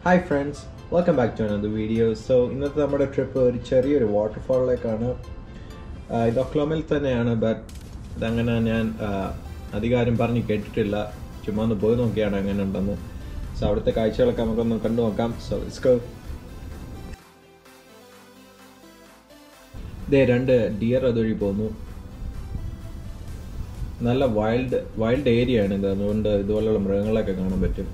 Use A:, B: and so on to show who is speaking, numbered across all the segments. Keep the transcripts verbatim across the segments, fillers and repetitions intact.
A: Hi friends, welcome back to another video. So ഇന്നത്തെ നമ്മുടെ trip ഒരു ചെറിയൊരു വാട്ടർഫാളിലേക്കാണ്. ഇത് ഒക്ലോമയിൽ തന്നെയാണ്, ബട്ട് അതങ്ങനെ ഞാൻ അധികാരം പറഞ്ഞ് കേട്ടിട്ടില്ല. ചുമ്മാ ഒന്ന് പോയി നോക്കിയാണ് എങ്ങനെ ഉണ്ടെന്ന്. സോ അവിടുത്തെ കാഴ്ചകളൊക്കെ നമുക്കൊന്ന് കണ്ടു നോക്കാം. So let's go. ദേ രണ്ട് ഡിയർ അതുവഴി പോകുന്നു. നല്ല വൈൽഡ് വൈൽഡ് ഏരിയ ആണ് ഇത്, അതുകൊണ്ട് ഇതുപോലെയുള്ള മൃഗങ്ങളൊക്കെ കാണാൻ പറ്റും.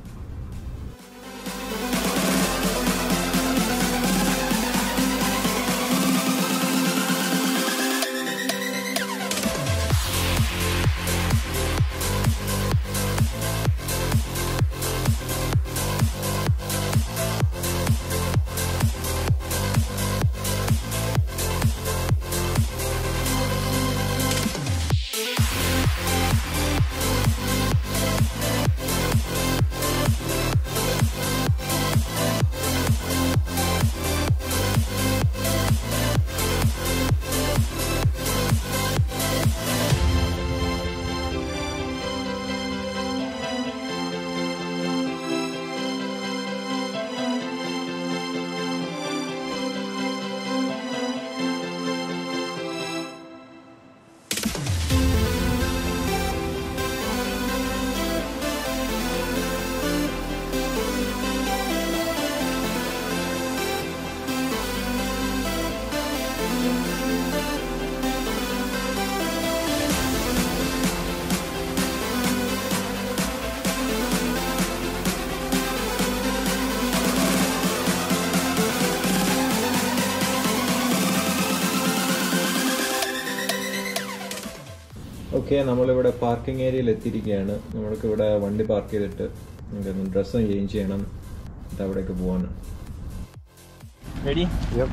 A: ഓക്കെ, നമ്മളിവിടെ പാർക്കിംഗ് ഏരിയയിൽ എത്തിയിരിക്കുകയാണ്. നമ്മൾക്ക് ഇവിടെ വണ്ടി പാർക്ക് ചെയ്തിട്ട് നമുക്കൊന്ന് ഡ്രസ്സും ചേഞ്ച് ചെയ്യണം, എന്നിട്ട് അവിടേക്ക് പോവാണ്.
B: Ready? Yep.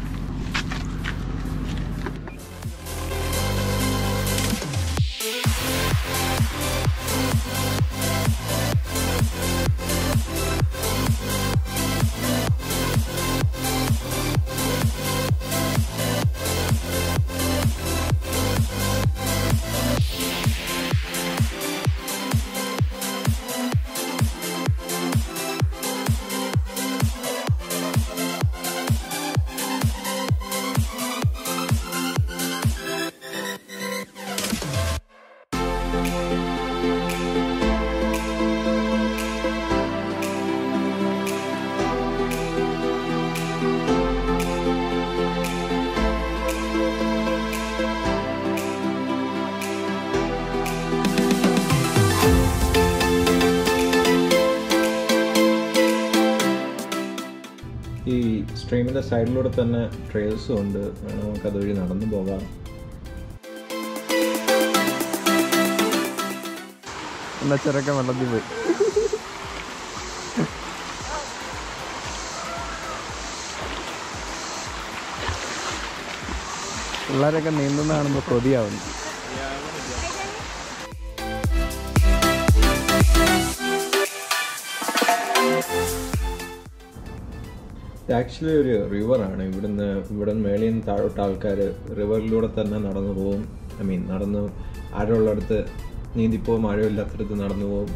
A: ഈ സ്ട്രീമിന്റെ സൈഡിലൂടെ തന്നെ ട്രെയിൽസും ഉണ്ട്, നമുക്ക് അതുവഴി നടന്നു പോകാം.
B: എന്നാ ചെറുക്കൻ വെള്ളത്തിൽ പോയി. പിള്ളേരൊക്കെ നീന്തുന്ന കാണുമ്പോൾ കൊതിയാവുന്നു.
A: ആക്ച്വലി ഒരു റിവറാണ്. ഇവിടുന്ന് ഇവിടെ മേളിൽ നിന്ന് താഴോട്ട് ആൾക്കാർ റിവറിലൂടെ തന്നെ നടന്നു പോകും. ഐ മീൻ നടന്ന് ആഴമുള്ളിടത്ത് നീന്തിപ്പോവും, ആഴമില്ലാത്തടത്ത് നടന്നു പോകും.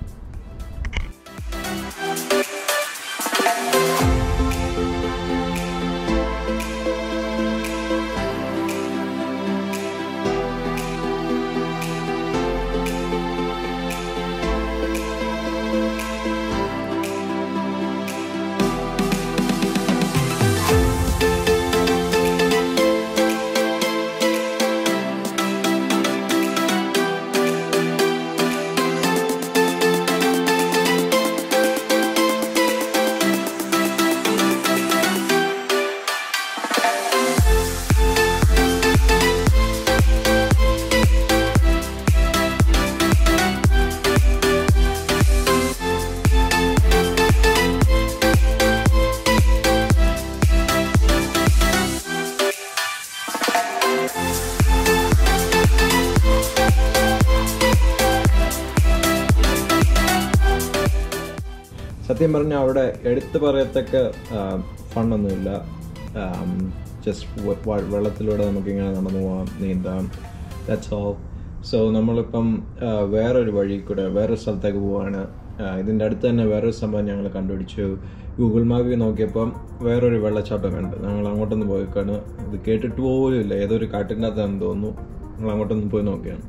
A: സത്യം പറഞ്ഞാൽ അവിടെ എടുത്തു പറയത്തക്ക ഫണ്ടൊന്നുമില്ല. ജസ്റ്റ് വെള്ളത്തിലൂടെ നമുക്കിങ്ങനെ നടന്നു പോകാം, നീന്താം, ദാറ്റ്സ് ഓൾ. സോ നമ്മളിപ്പം വേറൊരു വഴി കൂടെ വേറൊരു സ്ഥലത്തേക്ക് പോവാണ്. ഇതിൻ്റെ അടുത്ത് തന്നെ വേറൊരു സംഭവം ഞങ്ങൾ കണ്ടുപിടിച്ചു. ഗൂഗിൾ മാപ്പിൽ നോക്കിയപ്പം വേറൊരു വെള്ളച്ചാട്ടം കണ്ട്. ഞങ്ങൾ അങ്ങോട്ടൊന്ന് പോയിക്കാണ്. ഇത് കേട്ടിട്ട് പോലും ഇല്ല, ഏതൊരു കാട്ടിൻ്റെ അകത്താണെന്ന് തോന്നുന്നു. ഞങ്ങൾ അങ്ങോട്ടൊന്ന് പോയി നോക്കിയാണ്.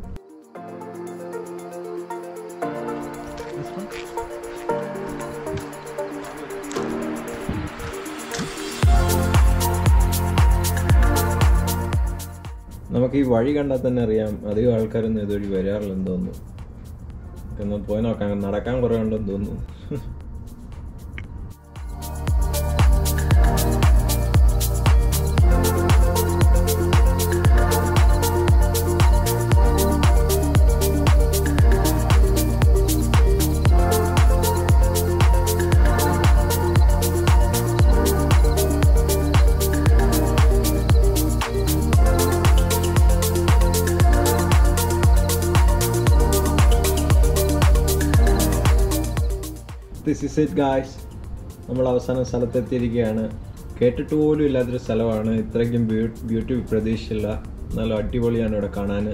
A: നമുക്ക് ഈ വഴി കണ്ടാൽ തന്നെ അറിയാം അധികം ആൾക്കാരൊന്നും ഇതുവഴി വരാറില്ലെന്ന് തോന്നുന്നു. ഒന്ന് പോയി നോക്കാം, നടക്കാൻ കുറേ ഉണ്ടെന്ന് തോന്നുന്നു. This is it guys. നമ്മൾ അവസാന സ്ഥലത്തെത്തിയിരിക്കുകയാണ്. കേട്ടിട്ട് പോലും ഇല്ലാത്തൊരു സ്ഥലമാണ്. ഇത്രയ്ക്കും ബ്യൂട്ടി പ്രതീക്ഷിച്ചില്ല. നല്ല അടിപൊളിയാണ് ഇവിടെ കാണാൻ.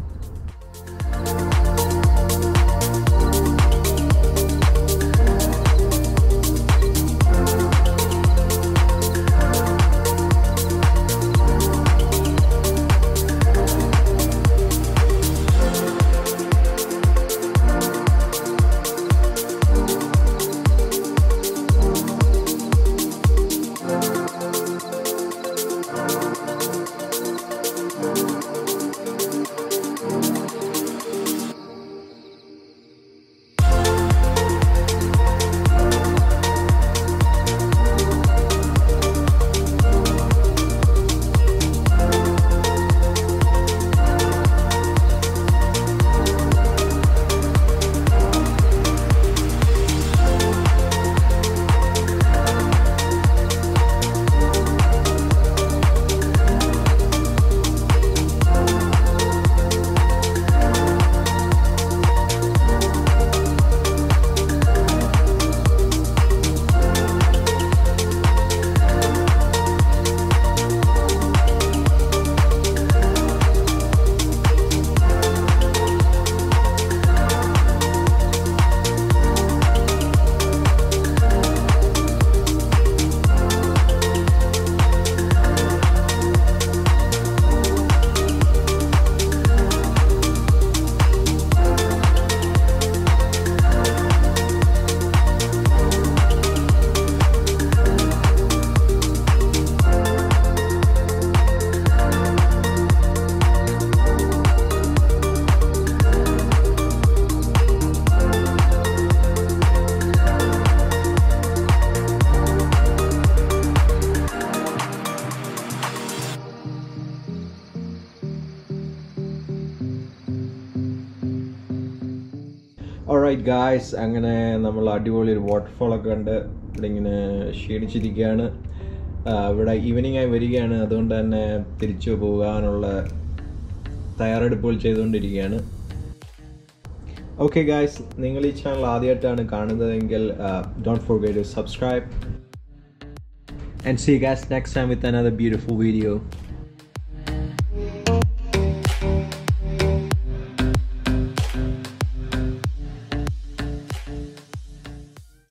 A: Alright guys, അങ്ങനെ നമ്മൾ അടിപൊളി ഒരു വാട്ടർഫോളൊക്കെ കണ്ട് ഇവിടെ ഇങ്ങനെ ക്ഷീണിച്ചിരിക്കുകയാണ്. ഇവിടെ ഈവനിങ് ആയി വരികയാണ്, അതുകൊണ്ട് തന്നെ തിരിച്ചു പോകാനുള്ള തയ്യാറെടുപ്പുകൾ ചെയ്തുകൊണ്ടിരിക്കുകയാണ്. ഓക്കെ ഗായ്സ്, നിങ്ങൾ ഈ ചാനൽ ആദ്യമായിട്ടാണ് കാണുന്നതെങ്കിൽ don't forget to subscribe and see you guys next time with another beautiful video.